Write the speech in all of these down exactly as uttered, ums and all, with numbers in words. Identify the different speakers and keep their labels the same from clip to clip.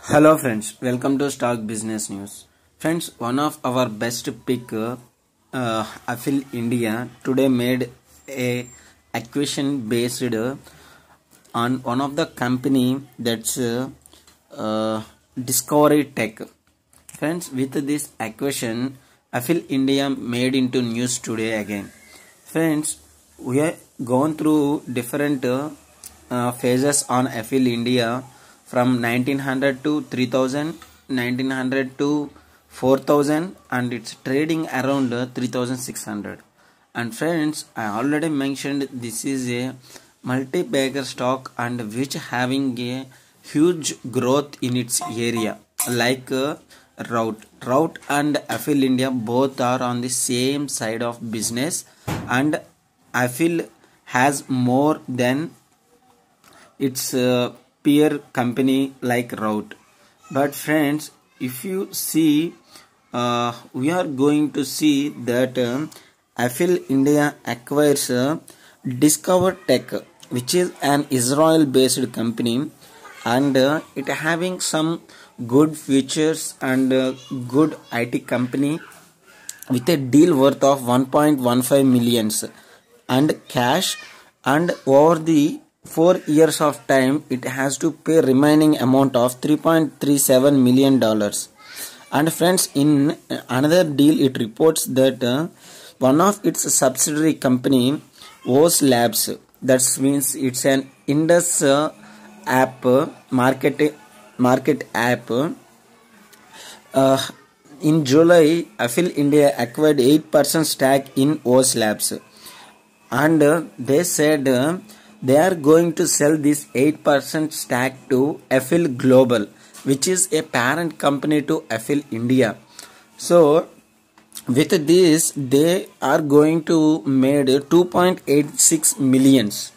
Speaker 1: Hello friends, welcome to Stock Business News. Friends, one of our best pick, uh, uh, Affil India, today made a acquisition based uh, on one of the company that's uh, uh, Discovery Tech. Friends, with this acquisition, Affil India made into news today again. Friends, we have gone through different uh, uh, phases on Affil India from nineteen hundred to three thousand, nineteen hundred to four thousand, and it's trading around uh, three thousand six hundred. And friends, I already mentioned this is a multi-bagger stock and which having a huge growth in its area, like uh, Route. Route and Affil India both are on the same side of business, and Affil has more than its uh, peer company like Route. But friends, if you see, uh, we are going to see that uh, Affil India acquires uh, Discover Tech, which is an Israel based company, and uh, it having some good features and uh, good I T company with a deal worth of one point one five millions and cash, and over the four years of time it has to pay remaining amount of three point three seven million dollars. And friends, in another deal it reports that uh, one of its subsidiary company O S Labs, that means it's an Indus uh, app uh, market market app, uh, in July Affil India acquired eight percent stake in O S Labs, and uh, they said uh, they are going to sell this eight percent stake to Affil Global, which is a parent company to Affil India. So with this they are going to made two point eight six millions.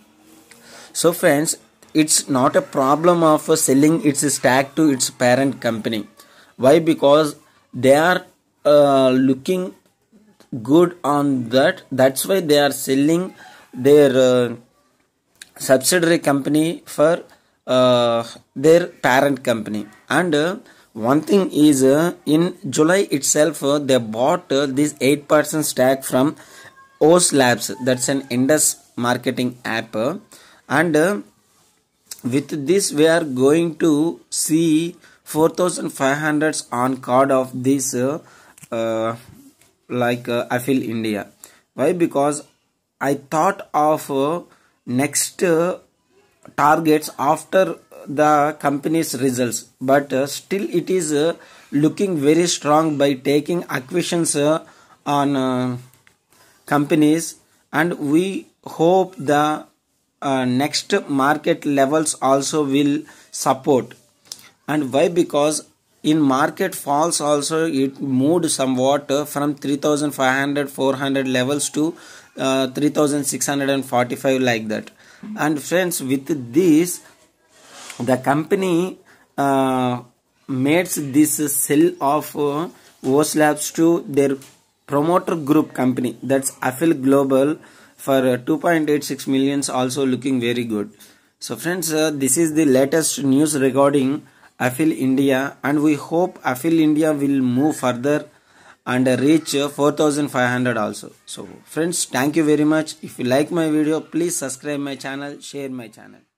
Speaker 1: So friends, it's not a problem of selling its stake to its parent company. Why? Because they are uh, looking good on that. That's why they are selling their uh, subsidiary company for uh, their parent company. And uh, one thing is, uh, in July itself uh, they bought uh, this eight percent stake from O S Labs, that's an Indus marketing app, uh, and uh, with this we are going to see four thousand five hundred on card of this uh, uh, like uh, Affil India. Why? Because I thought of uh, next uh, targets after the company's results, but uh, still it is uh, looking very strong by taking acquisitions uh, on uh, companies, and we hope the uh, next market levels also will support. And why? Because in market falls also it moved somewhat uh, from three thousand five hundred four hundred levels to uh, three thousand six hundred forty-five, like that. And friends, with this the company uh, made this sell of uh, O S Labs to their promoter group company, that's Affil Global, for uh, two point eight six millions, also looking very good. So friends, uh, this is the latest news regarding Affil India, and we hope Affil India will move further and reach four thousand five hundred also. So friends, thank you very much. If you like my video, please subscribe my channel, share my channel.